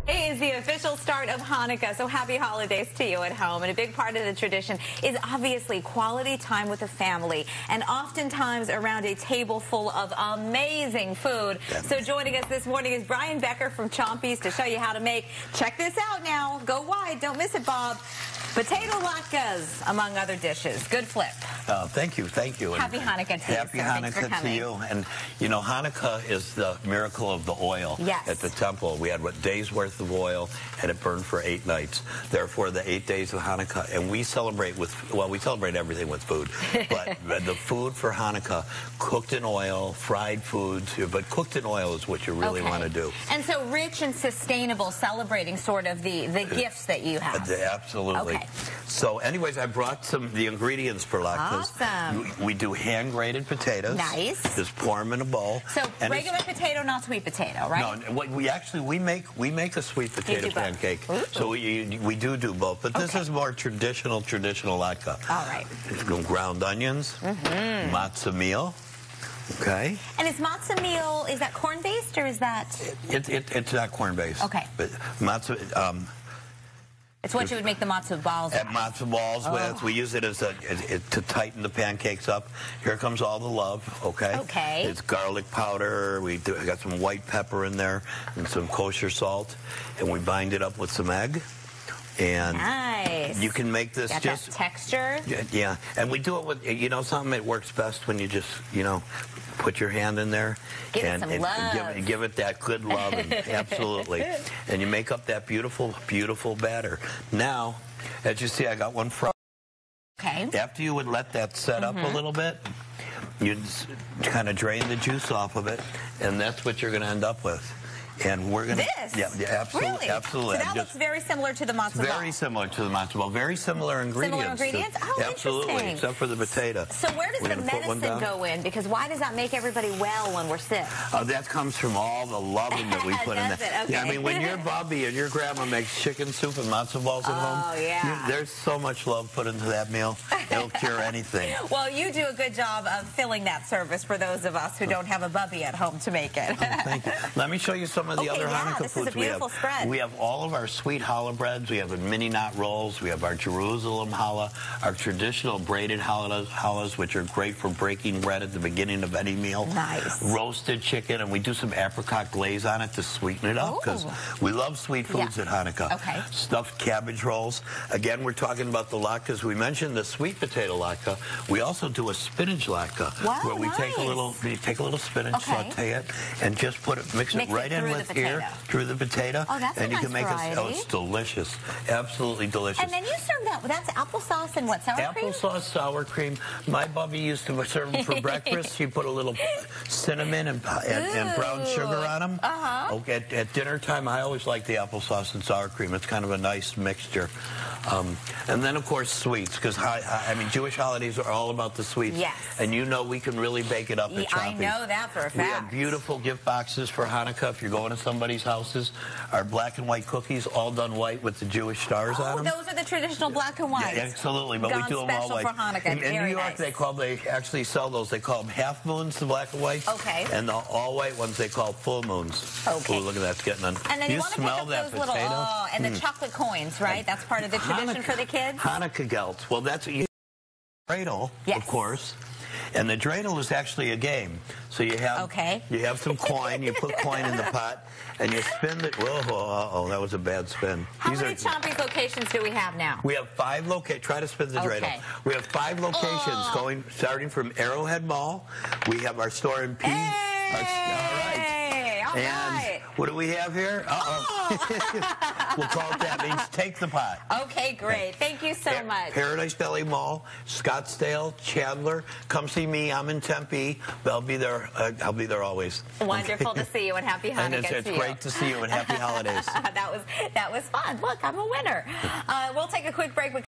Today is the official start of Hanukkah, so happy holidays to you at home. And a big part of the tradition is obviously quality time with the family, and oftentimes around a table full of amazing food. So joining us this morning is Becker from Chompie's to show you how to make, check this out now, go wide, don't miss it, Bob, potato latkes, among other dishes. Good flip. Thank you, thank you. Happy Hanukkah to you. Happy Hanukkah to you. And, you know, Hanukkah is the miracle of the oil at the temple. We had, what, days worth of oil, and it burned for 8 nights. Therefore, the 8 days of Hanukkah. And we celebrate with, well, we celebrate everything with food. But the food for Hanukkah, cooked in oil, fried foods, but cooked in oil is what you really want to do. And so rich and sustainable, celebrating sort of the gifts that you have. Absolutely. Okay. So anyways, I brought the ingredients for latkes. Awesome. We do hand-grated potatoes. Nice. Just pour them in a bowl. So and regular potato, not sweet potato, right? No, we make a sweet potato pancake. So we do both, but this is more traditional latke. All right. Ground onions, matzah meal. Okay. And is matzah meal, is that corn-based or is that? It's not corn-based. Okay. But matzah. It's what you would make the matzo balls with. Matzo balls with. We use it as to tighten the pancakes up. Here comes all the love, okay? Okay. It's garlic powder. We got some white pepper in there and some kosher salt. And we bind it up with some egg. And nice. You can make this got just that texture. Yeah. And we do it with, you know, something that works best when you just, you know, put your hand in there and give it that good love. Absolutely. And you make up that beautiful, beautiful batter. Now, as you see, I got one fry. Okay. After you would let that set up a little bit, you'd kind of drain the juice off of it, and that's what you're going to end up with. And we're going to... This? Yeah, absolutely. Really? Absolutely. So that looks very similar to the matzo ball. Very similar to the matzo ball. Very similar ingredients. Similar ingredients? Oh, absolutely, interesting. Except for the potato. So where does the medicine go in? Because why does that make everybody well when we're sick? That comes from all the loving that we put in there. Okay. Yeah, I mean, when your Bobby and your grandma makes chicken soup and matzo balls at home, there's so much love put into that meal. It'll cure anything. Well, you do a good job of filling that service for those of us who don't have a bubby at home to make it. Thank you. Let me show you some of the other Hanukkah this is a beautiful spread. We have all of our sweet challah breads. We have the mini knot rolls. We have our Jerusalem challah, our traditional braided challahs, which are great for breaking bread at the beginning of any meal. Nice. Roasted chicken, and we do some apricot glaze on it to sweeten it up because we love sweet foods at Hanukkah. Okay. Stuffed cabbage rolls. Again, we're talking about the latkes. We mentioned the sweet potato latke. We also do a spinach latke, where we take a little spinach, saute it, and just mix it right in with here. Through the potato. Oh, that's and a you can nice make variety. it's delicious. Absolutely delicious. And then you serve that, that's applesauce and what, sour cream? Applesauce, sour cream. My bubby used to serve them for breakfast. She put a little cinnamon and brown sugar on them. Okay, at dinner time, I always like the applesauce and sour cream. It's kind of a nice mixture. And then, of course, sweets, because, I mean, Jewish holidays are all about the sweets. Yes. And you know we can really bake it up at Chompie. I know that for a fact. We have beautiful gift boxes for Hanukkah if you're going to somebody's houses. Our black and white cookies, all done white with the Jewish stars on them. Those are the traditional black and white. Yeah, absolutely, but we do them all white. For Hanukkah. In New York, they actually sell those. They call them half moons, the black and white. Okay. And the all white ones they call full moons. Okay. Ooh, look at that, it's getting on. And then you want to pick up those little, and the chocolate coins, right? That's part of the tradition for the kids. Hanukkah gelt. Well, that's dreidel, of course. And the dreidel is actually a game. So you have some coin, you put coin in the pot, and you spin it. Whoa, that was a bad spin. How many Chompie's locations do we have now? We have 5 locations. Try to spin the dreidel. We have 5 locations starting from Arrowhead Mall. We have our store in P. All right. What do we have here? We'll call it that. Means take the pot. Okay, great. Thank you so much. Paradise Deli Mall, Scottsdale, Chandler. Come see me. I'm in Tempe. I'll be there. I'll be there always. Wonderful to see you, and happy Hanukkah. And it's great to see you, and happy holidays. That was fun. Look, I'm a winner. We'll take a quick break.